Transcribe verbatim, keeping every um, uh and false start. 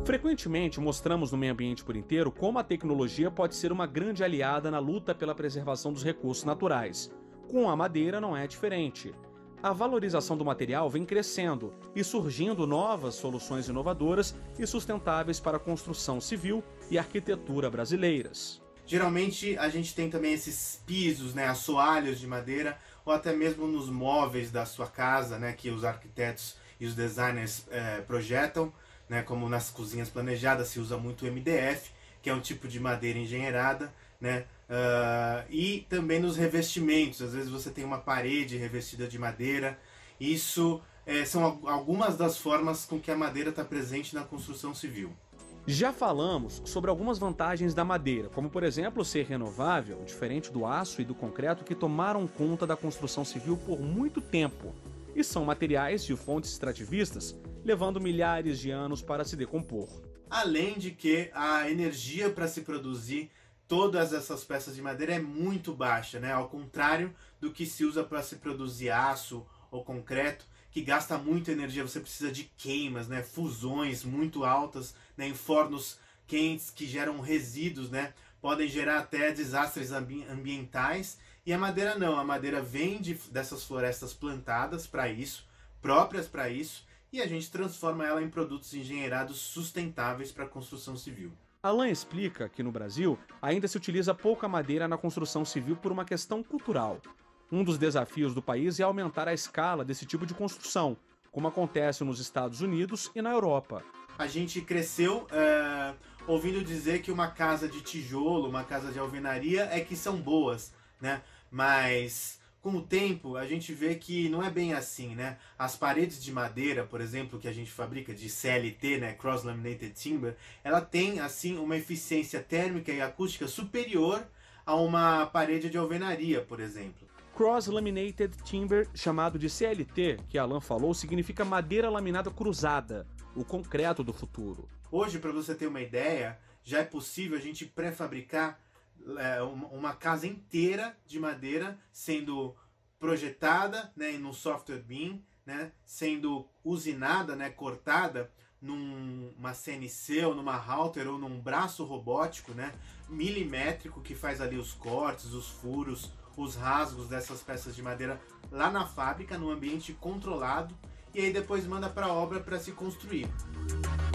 Frequentemente mostramos no meio ambiente por inteiro como a tecnologia pode ser uma grande aliada na luta pela preservação dos recursos naturais. Com a madeira não é diferente. A valorização do material vem crescendo e surgindo novas soluções inovadoras e sustentáveis para a construção civil e arquitetura brasileiras. Geralmente a gente tem também esses pisos, né, assoalhos de madeira, ou até mesmo nos móveis da sua casa, né, que os arquitetos e os designers é, projetam, né, como nas cozinhas planejadas se usa muito M D F, que é um tipo de madeira engenheirada, né, uh, e também nos revestimentos. Às vezes você tem uma parede revestida de madeira. Isso é, são algumas das formas com que a madeira está presente na construção civil. Já falamos sobre algumas vantagens da madeira, como por exemplo ser renovável, diferente do aço e do concreto que tomaram conta da construção civil por muito tempo, e são materiais de fontes extrativistas, levando milhares de anos para se decompor. Além de que a energia para se produzir todas essas peças de madeira é muito baixa, né? Ao contrário do que se usa para se produzir aço ou concreto, que gasta muita energia. Você precisa de queimas, né? Fusões muito altas, né? Em fornos quentes que geram resíduos, né? Podem gerar até desastres ambi ambientais. E a madeira não, a madeira vem de, dessas florestas plantadas para isso, próprias para isso, e a gente transforma ela em produtos engenheirados sustentáveis para a construção civil. Alan explica que no Brasil ainda se utiliza pouca madeira na construção civil por uma questão cultural. Um dos desafios do país é aumentar a escala desse tipo de construção, como acontece nos Estados Unidos e na Europa. A gente cresceu é, ouvindo dizer que uma casa de tijolo, uma casa de alvenaria é que são boas, né? Mas com o tempo a gente vê que não é bem assim, né? As paredes de madeira, por exemplo, que a gente fabrica de C L T, né, Cross Laminated Timber, ela tem assim uma eficiência térmica e acústica superior a uma parede de alvenaria, por exemplo. Cross Laminated Timber, chamado de C L T, que Alan falou, significa madeira laminada cruzada, o concreto do futuro. Hoje, para você ter uma ideia, já é possível a gente pré-fabricar é, uma, uma casa inteira de madeira sendo projetada, né, num software B I M, né, sendo usinada, né, cortada numa C N C ou numa router ou num braço robótico, né, milimétrico, que faz ali os cortes, os furos, os rasgos dessas peças de madeira lá na fábrica, num ambiente controlado, e aí depois manda para a obra para se construir.